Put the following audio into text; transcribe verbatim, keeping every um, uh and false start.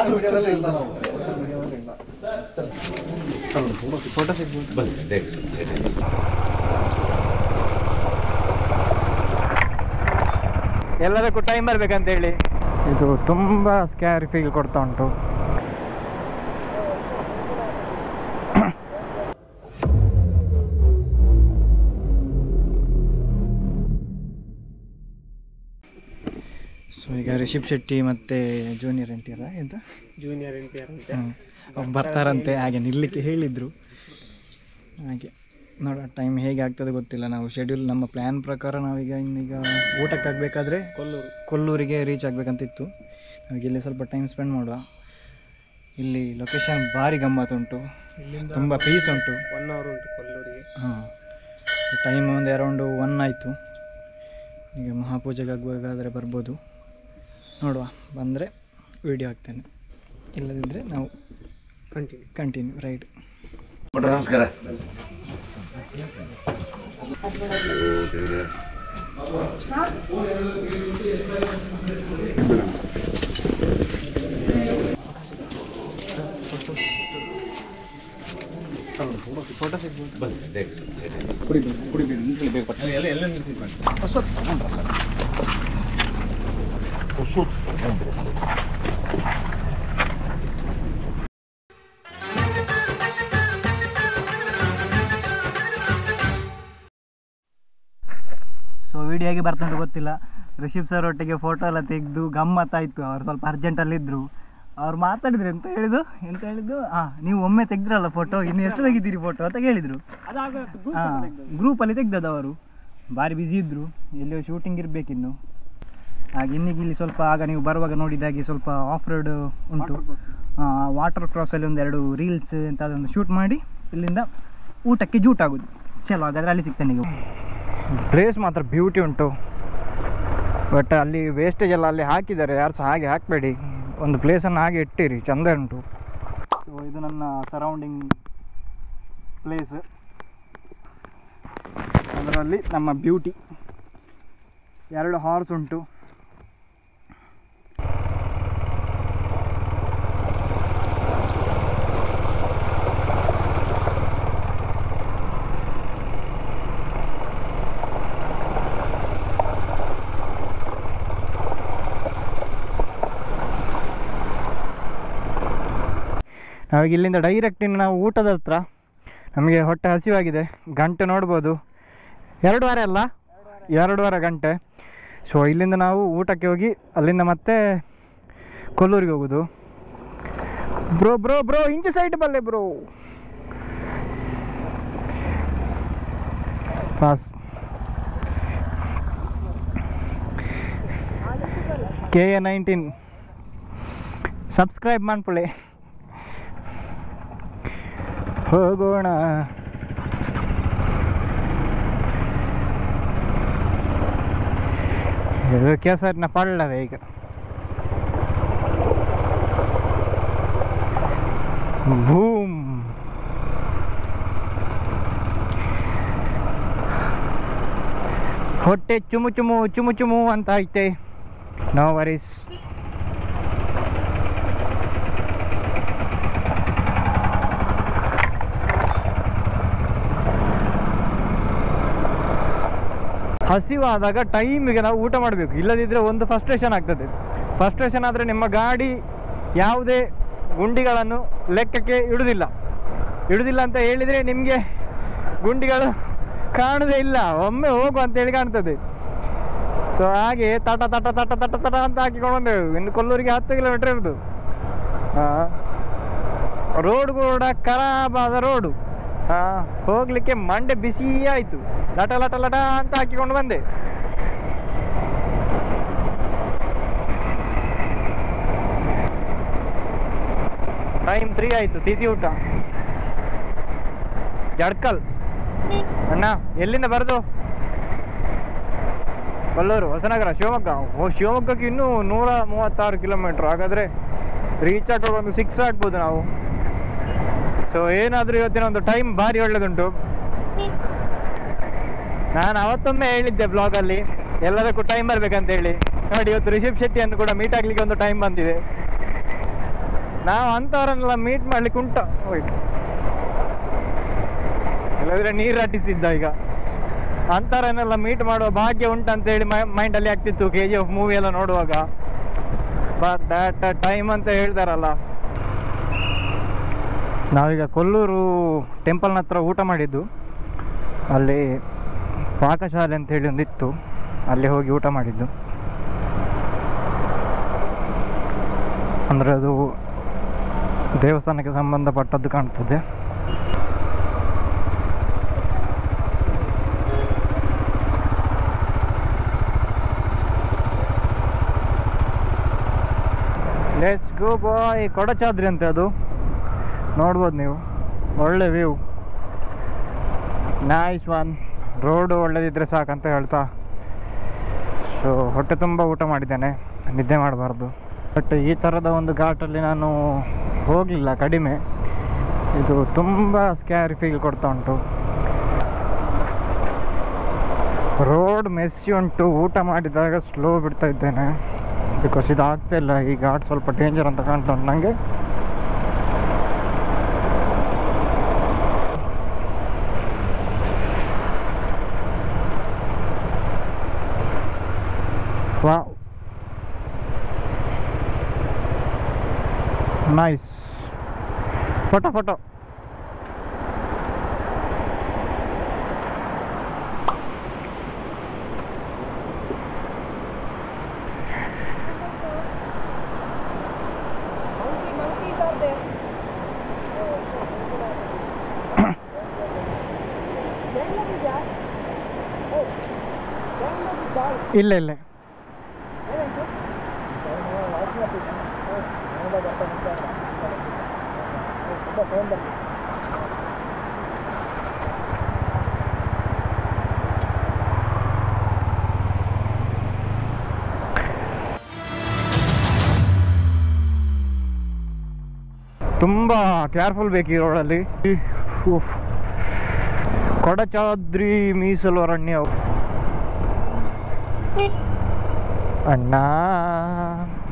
Photo ಸಿಗ್ಬೋದು. ಎಲ್ಲದಕ್ಕೂ time ಬರ್ಬೇಕಂತ ಹೇಳಿ ಇದು ತುಂಬ ಸ್ಕ್ಯಾರಿ ಫೀಲ್ ಕೊಡ್ತಾ ಉಂಟು. ಸೊ ಈಗ ರಿಷಬ್ ಶೆಟ್ಟಿ ಮತ್ತು ಜೂನಿಯರ್ ಎನ್ ಟಿ ಆರ್ ಎಂತ ಜೂನಿಯರ್ ಎನ್ ಟಿ ಆರ್ ಅವ್ರು ಬರ್ತಾರಂತೆ, ಹಾಗೆ ನಿಲ್ಲಕ್ಕೆ ಹೇಳಿದರು. ಹಾಗೆ ನೋಡೋ ಟೈಮ್ ಹೇಗೆ ಆಗ್ತದೆ ಗೊತ್ತಿಲ್ಲ. ನಾವು ಶೆಡ್ಯೂಲ್ ನಮ್ಮ ಪ್ಲ್ಯಾನ್ ಪ್ರಕಾರ ನಾವೀಗ ಇನ್ನೀಗ ಊಟಕ್ಕೆ ಆಗಬೇಕಾದ್ರೆ ಕೊಲ್ಲೂರು ಕೊಲ್ಲೂರಿಗೆ ರೀಚ್ ಆಗಬೇಕಂತಿತ್ತು. ನಾವೀಗ ಇಲ್ಲಿ ಸ್ವಲ್ಪ ಟೈಮ್ ಸ್ಪೆಂಡ್ ಮಾಡುವ. ಇಲ್ಲಿ ಲೊಕೇಶನ್ ಭಾರಿ ಗಮ್ಮತ್ತುಂಟು, ಇಲ್ಲಿಂದ ತುಂಬ ಪೀಸ್ ಉಂಟು. ಒನ್ ಅವರ್ ಉಂಟು ಕೊಲ್ಲೂರಿಗೆ. ಹಾಂ, ಟೈಮ್ ಒಂದು ಅರೌಂಡು ಒನ್ ಆಯಿತು. ಈಗ ಮಹಾಪೂಜೆಗೆ ಆಗುವಾಗಾದರೆ ಬರ್ಬೋದು, ನೋಡುವ. ಬಂದರೆ ವೀಡಿಯೋ ಹಾಕ್ತೇನೆ, ಇಲ್ಲದಿದ್ದರೆ ನಾವು ಕಂಟಿನ್ಯೂ ಕಂಟಿನ್ಯೂ ರೈಡ್. ನಮಸ್ಕಾರ. ಫೋಟೋ ಸಿಗ್ಬೋದು. ಸೊ ವಿಡಿಯೋ ಹೇಗೆ ಬರ್ತುಂಟು ಗೊತ್ತಿಲ್ಲ. ರಿಷಬ್ ಸರ್ ಒಟ್ಟಿಗೆ ಫೋಟೋ ಎಲ್ಲ ತೆಗೆದು ಗಮ್ಮತ್ತಾಯಿತು. ಅವ್ರು ಸ್ವಲ್ಪ ಅರ್ಜೆಂಟಲ್ಲಿದ್ದರು. ಅವ್ರು ಮಾತಾಡಿದ್ರು, ಎಂತ ಹೇಳಿದ್ದು ಎಂತ ಹೇಳಿದ್ದು ಹಾಂ, ನೀವು ಒಮ್ಮೆ ತೆಗೆದ್ರಲ್ಲ ಫೋಟೋ, ಇನ್ನು ಎಷ್ಟು ತೆಗಿದ್ದೀರಿ ಫೋಟೋ ಅಂತ ಕೇಳಿದರು. ಹಾಂ, ಗ್ರೂಪಲ್ಲಿ ತೆಗ್ದದ್ದು ಅವರು. ಭಾರಿ ಬ್ಯುಸಿ ಇದ್ದರು, ಎಲ್ಲಿಯೋ ಶೂಟಿಂಗ್ ಇರಬೇಕಿನ್ನು. ಹಾಗೆ ಇನ್ನೀಗ ಇಲ್ಲಿ ಸ್ವಲ್ಪ ಆಗ ನೀವು ಬರುವಾಗ ನೋಡಿದಾಗೆ ಸ್ವಲ್ಪ ಆಫ್ ರೋಡ್ ಉಂಟು. ವಾಟರ್ ಕ್ರಾಸಲ್ಲಿ ಒಂದೆರಡು ರೀಲ್ಸ್ ಎಂತ ಅದೊಂದು ಶೂಟ್ ಮಾಡಿ ಇಲ್ಲಿಂದ ಊಟಕ್ಕೆ ಜೂಟ್ ಆಗೋದು. ಚಲೋ, ಹಾಗಾದರೆ ಅಲ್ಲಿ ಸಿಗ್ತೇನೆ. ಈಗ ಪ್ಲೇಸ್ ಮಾತ್ರ ಬ್ಯೂಟಿ ಉಂಟು, ಬಟ್ ಅಲ್ಲಿ ವೇಸ್ಟೇಜ್ ಎಲ್ಲ ಅಲ್ಲಿ ಹಾಕಿದ್ದಾರೆ. ಯಾರು ಸಹ ಹಾಗೆ ಹಾಕಬೇಡಿ, ಒಂದು ಪ್ಲೇಸನ್ನು ಹಾಗೆ ಇಟ್ಟಿರಿ, ಚೆಂದ ಉಂಟು. ಸೊ ಇದು ನನ್ನ ಸರೌಂಡಿಂಗ್ ಪ್ಲೇಸ್, ಅದರಲ್ಲಿ ನಮ್ಮ ಬ್ಯೂಟಿ. ಎರಡು ಹಾರ್ಸ್ ಉಂಟು. ನಾವೀಗ ಇಲ್ಲಿಂದ ಡೈರೆಕ್ಟ್ ಇನ್ನು ನಾವು ಊಟದ ಹತ್ರ. ನಮಗೆ ಹೊಟ್ಟೆ ಹಸಿವಾಗಿದೆ, ಗಂಟೆ ನೋಡ್ಬೋದು, ಎರಡೂವರೆ ಅಲ್ಲ ಎರಡೂವರೆ ಗಂಟೆ. ಸೊ ಇಲ್ಲಿಂದ ನಾವು ಊಟಕ್ಕೆ ಹೋಗಿ ಅಲ್ಲಿಂದ ಮತ್ತೆ ಕೊಲ್ಲೂರಿಗೆ ಹೋಗೋದು. ಬ್ರೋ ಬ್ರೋ ಬ್ರೋ ಇಂಚು ಸೈಡ್ ಬಲ್ಲೆ bro. Pass K A nineteen subscribe ಮಾಡ್ಕೊಳ್ಳಿ. ಹೋಗೋಣ. ಇದು ಕೆಸರಿನ ಪಳ್ಳವೇ ಈಗ. ಬೂಮ್. ಹೊಟ್ಟೆ ಚುಮು ಚುಮು ಚುಮು ಚುಮು ಅಂತ ಐತೆ. No worries. ಹಸಿವಾದಾಗ ಟೈಮಿಗೆ ನಾವು ಊಟ ಮಾಡಬೇಕು, ಇಲ್ಲದಿದ್ದರೆ ಒಂದು ಫಸ್ಟ್ರೇಷನ್ ಆಗ್ತದೆ. ಫಸ್ಟ್ರೇಷನ್ ಆದರೆ ನಿಮ್ಮ ಗಾಡಿ ಯಾವುದೇ ಗುಂಡಿಗಳನ್ನು ಲೆಕ್ಕಕ್ಕೆ ಇಡುವುದಿಲ್ಲ. ಇಡುವುದಿಲ್ಲ ಅಂತ ಹೇಳಿದರೆ ನಿಮಗೆ ಗುಂಡಿಗಳು ಕಾಣುವುದೇ ಇಲ್ಲ, ಒಮ್ಮೆ ಹೋಗು ಅಂತೇಳಿ ಕಾಣ್ತದೆ. ಸೊ ಹಾಗೆ ತಟ ತಟ ತಟ ತಟ ತಟ ಅಂತ ಹಾಕಿಕೊಂಡು ಬಂದೆವು. ಇನ್ನು ಕೊಲ್ಲೂರಿಗೆ ಹತ್ತು ಕಿಲೋಮೀಟ್ರ್ ಇರೋದು. ರೋಡ್ ಕೂಡ ಖರಾಬಾದ ರೋಡು. ಹಾಂ, ಹೋಗಲಿಕ್ಕೆ ಮಂಡೆ ಬಿಸಿ ಆಯಿತು. ಲಟ ಲಟ ಲಟ ಅಂತ ಹಾಕಿಕೊಂಡು ಬಂದೆ. ಟೈಮ್ ತ್ರೀ ಆಯಿತು. ತಿಥಿ ಊಟ ಜಡ್ಕಲ್. ಅಣ್ಣ ಎಲ್ಲಿಂದ ಬರೋದು? ಕೊಲ್ಲೂರು, ಹೊಸನಗರ, ಶಿವಮೊಗ್ಗ. ಓ, ಶಿವಮೊಗ್ಗಕ್ಕೆ ಇನ್ನೂ ನೂರ ಮೂವತ್ತಾರು ಕಿಲೋಮೀಟ್ರ್. ಹಾಗಾದರೆ ರೀಚ್ ಆಗುವಾಗ ಒಂದು ಸಿಕ್ಸ್ ಆಗ್ಬೋದು ನಾವು. ಸೊ ಏನಾದರೂ ಇವತ್ತಿನ ಒಂದು ಟೈಮ್ ಭಾರಿ ಒಳ್ಳೆದುಂಟು. ನಾನು ಅವತ್ತೊಮ್ಮೆ ಹೇಳಿದ್ದೆ ಬ್ಲಾಗಲ್ಲಿ, ಎಲ್ಲದಕ್ಕೂ ಟೈಮ್ ಬರಬೇಕಂತ ಹೇಳಿ. ನೋಡಿ, ಇವತ್ತು ರಿಷಬ್ ಶೆಟ್ಟಿಯನ್ನು ಕೂಡ ಮೀಟ್ ಆಗಲಿಕ್ಕೆ ಒಂದು ಟೈಮ್ ಬಂದಿದೆ. ನಾವು ಅಂಥವ್ರನ್ನೆಲ್ಲ ಮೀಟ್ ಮಾಡ್ಲಿಕ್ಕೆ ಉಂಟು ಹೋಯ್ತು, ಇಲ್ಲದ್ರೆ ನೀರು ಅಟ್ಟಿಸಿದ್ದ. ಈಗ ಅಂಥವ್ರನ್ನೆಲ್ಲ ಮೀಟ್ ಮಾಡುವ ಭಾಗ್ಯ ಉಂಟಂತೇಳಿ ಮೈಂಡಲ್ಲಿ ಆಗ್ತಿತ್ತು ಕೆ ಜಿ ಎಫ್ ಮೂವಿ ಎಲ್ಲ ನೋಡುವಾಗ. ಬಟ್ ದ್ಯಾಟ್ ಟೈಮ್ ಅಂತ ಹೇಳ್ತಾರಲ್ಲ. ನಾವೀಗ ಕೊಲ್ಲೂರು ಟೆಂಪಲ್ನ ಹತ್ರ ಊಟ ಮಾಡಿದ್ದು. ಅಲ್ಲಿ ಪಾಕಶಾಲೆ ಅಂತೇಳಿ ಒಂದಿತ್ತು, ಅಲ್ಲಿ ಹೋಗಿ ಊಟ ಮಾಡಿದ್ದು. ಅಂದರೆ ಅದು ದೇವಸ್ಥಾನಕ್ಕೆ ಸಂಬಂಧಪಟ್ಟದ್ದು ಕಾಣ್ತದೆ. ಲೆಟ್ಸ್ ಗೋ ಬಾಯ್. ಕೊಡಚಾದ್ರಿ ಅಂತೆ ಅದು, ನೋಡ್ಬೋದು ನೀವು. ಒಳ್ಳೆ ವ್ಯೂ, ನೈಸ್ ಒನ್. ರೋಡು ಒಳ್ಳೆದಿದ್ರೆ ಸಾಕಂತ ಹೇಳ್ತಾ ಸೊ ಹೊಟ್ಟೆ ತುಂಬ ಊಟ ಮಾಡಿದ್ದೇನೆ, ನಿದ್ದೆ ಮಾಡಬಾರ್ದು. ಬಟ್ ಈ ಥರದ ಒಂದು ಘಾಟಲ್ಲಿ ನಾನು ಹೋಗಲಿಲ್ಲ, ಕಡಿಮೆ. ಇದು ತುಂಬ ಸ್ಕ್ಯಾರಿ ಫೀಲ್ ಕೊಡ್ತಾ ಉಂಟು. ರೋಡ್ ಮೆಸ್ಸಿ ಉಂಟು. ಊಟ ಮಾಡಿದಾಗ ಸ್ಲೋ ಬಿಡ್ತಾ ಇದ್ದೇನೆ, ಬಿಕಾಸ್ ಇದು ಆಗ್ತಾಯಿಲ್ಲ. ಈ ಘಾಟ್ ಸ್ವಲ್ಪ ಡೇಂಜರ್ ಅಂತ ಕಾಣ್ತಾ ಉಂಟು ನನಗೆ. ವಾ, ನೈಸ್. ಫೋಟೋ ಫೋಟೋ ಇಲ್ಲ ಇಲ್ಲ ತುಂಬ ಕೇರ್ಫುಲ್ ಬೇಕು ಈ ರೋಡಲ್ಲಿ. ಕೊಡಚಾದ್ರಿ ಮೀಸಲು ಅರಣ್ಯ ಅಣ್ಣ.